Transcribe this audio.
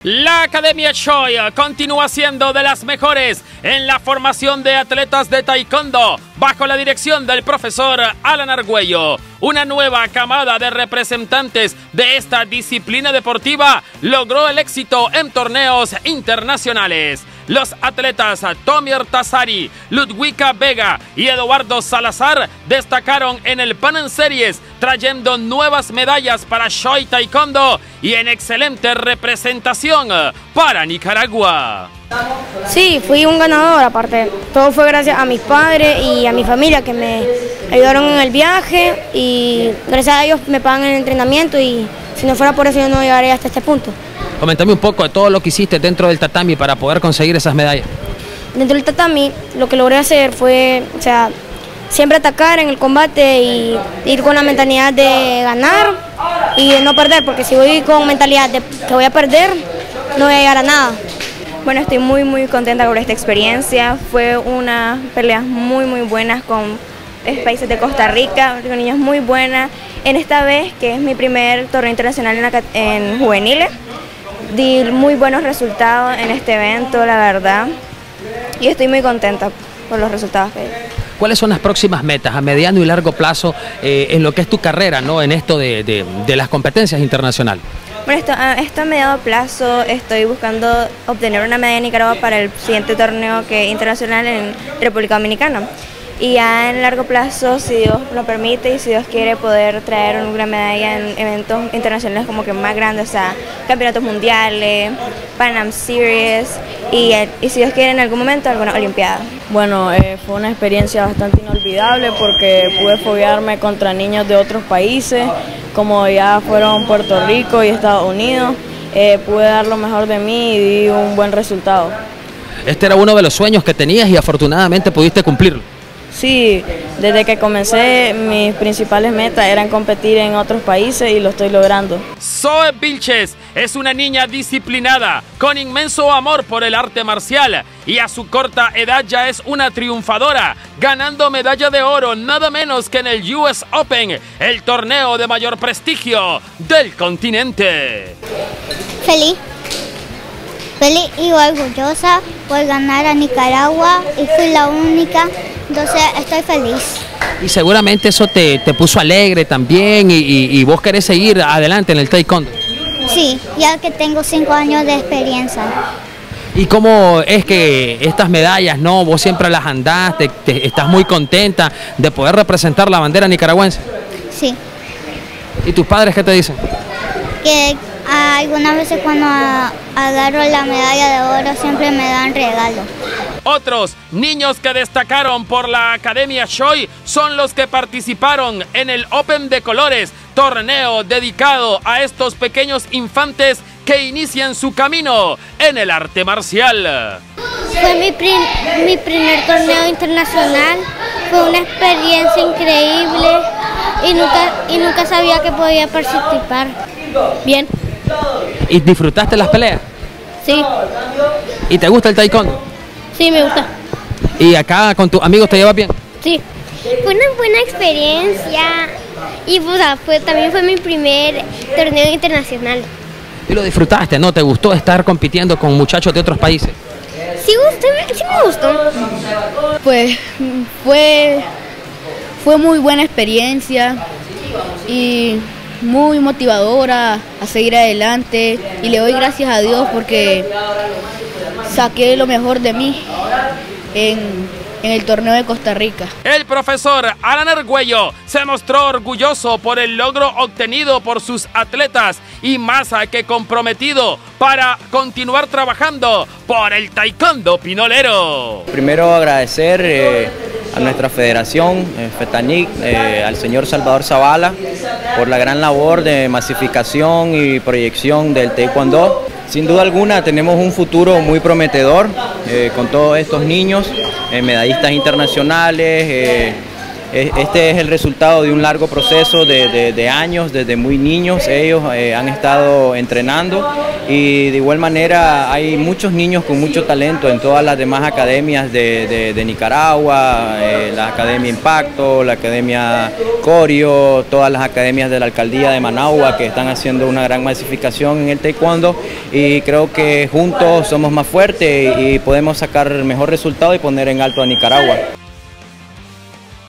La Academia Choi continúa siendo de las mejores en la formación de atletas de taekwondo bajo la dirección del profesor Alan Argüello. Una nueva camada de representantes de esta disciplina deportiva logró el éxito en torneos internacionales. Los atletas Tommy Artazari, Ludwika Vega y Eduardo Salazar destacaron en el Pan Am Series, trayendo nuevas medallas para Choi Taekwondo y en excelente representación para Nicaragua. Sí, fui un ganador, aparte. Todo fue gracias a mis padres y a mi familia que me ayudaron en el viaje y gracias a ellos me pagan el entrenamiento y si no fuera por eso yo no llegaría hasta este punto. Coméntame un poco de todo lo que hiciste dentro del tatami para poder conseguir esas medallas. Dentro del tatami lo que logré hacer fue, siempre atacar en el combate y ir con la mentalidad de ganar y de no perder, porque si voy con mentalidad de que voy a perder, no voy a llegar a nada. Bueno, estoy muy contenta con esta experiencia. Fue una pelea muy buenas con países de Costa Rica, con niños muy buenas. En esta vez, que es mi primer torneo internacional en juveniles, di muy buenos resultados en este evento, la verdad. Y estoy muy contenta por los resultados que hay. ¿Cuáles son las próximas metas a mediano y largo plazo en lo que es tu carrera, ¿no? En esto de las competencias internacionales? Bueno, esto a mediano plazo estoy buscando obtener una medalla en Nicaragua para el siguiente torneo internacional en República Dominicana. Y ya en largo plazo, si Dios lo permite y si Dios quiere, poder traer una medalla en eventos internacionales como que más grandes, o sea, campeonatos mundiales, Pan Am Series y si Dios quiere en algún momento alguna olimpiada. Bueno, fue una experiencia bastante inolvidable porque pude foguearme contra niños de otros países, como ya fueron Puerto Rico y Estados Unidos. Pude dar lo mejor de mí y di un buen resultado. Este era uno de los sueños que tenías y afortunadamente pudiste cumplirlo. Sí, desde que comencé mis principales metas eran competir en otros países y lo estoy logrando. Zoe Vilches es una niña disciplinada, con inmenso amor por el arte marcial y a su corta edad ya es una triunfadora, ganando medalla de oro nada menos que en el US Open, el torneo de mayor prestigio del continente. Feliz y orgullosa por ganar a Nicaragua y fui la única, entonces estoy feliz. Y seguramente eso te puso alegre también y vos querés seguir adelante en el taekwondo. Sí, ya que tengo 5 años de experiencia. ¿Y cómo es que estas medallas, no, vos siempre las andás, estás muy contenta de poder representar la bandera nicaragüense? Sí. ¿Y tus padres qué te dicen? Que algunas veces cuando agarro la medalla de oro siempre me dan regalo. Otros niños que destacaron por la Academia Choi son los que participaron en el Open de Colores, torneo dedicado a estos pequeños infantes que inician su camino en el arte marcial. Fue mi primer torneo internacional, fue una experiencia increíble y nunca sabía que podía participar. Bien. ¿Y disfrutaste las peleas? Sí. ¿Y te gusta el taekwondo? Sí, me gusta. ¿Y acá con tus amigos te llevas bien? Sí. Fue una buena experiencia y también fue mi primer torneo internacional. ¿Y lo disfrutaste, no? ¿Te gustó estar compitiendo con muchachos de otros países? Sí, sí me gustó. Pues fue muy buena experiencia y muy motivadora a seguir adelante y le doy gracias a Dios porque saqué lo mejor de mí en el torneo de Costa Rica. El profesor Alan Argüello se mostró orgulloso por el logro obtenido por sus atletas y más que comprometido para continuar trabajando por el taekwondo pinolero. Primero agradecer a nuestra federación, FETANIC, al señor Salvador Zavala, por la gran labor de masificación y proyección del taekwondo. Sin duda alguna tenemos un futuro muy prometedor con todos estos niños, medallistas internacionales, Este es el resultado de un largo proceso de años, desde muy niños ellos han estado entrenando, y de igual manera hay muchos niños con mucho talento en todas las demás academias de Nicaragua, la Academia Impacto, la Academia Corio, todas las academias de la Alcaldía de Managua que están haciendo una gran masificación en el taekwondo, y creo que juntos somos más fuertes y podemos sacar mejor resultado y poner en alto a Nicaragua.